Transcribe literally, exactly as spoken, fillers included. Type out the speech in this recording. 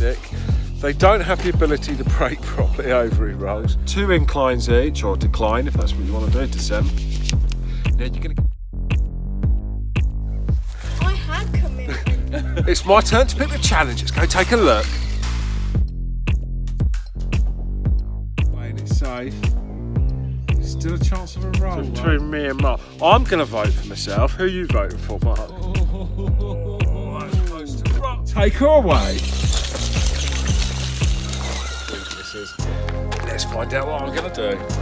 stick. They don't have the ability to brake properly over in rolls. Two inclines each, or decline if that's what you want to do, descent. Now you're gonna. I had come in. It's my turn to pick the challenge. Let's go take a look. Playing it safe. Still a chance of a roll. So between right? me and Mark. I'm going to vote for myself. Who are you voting for, Mark? Oh, that's close to rock. Take her away. Let's find out what I'm going to do.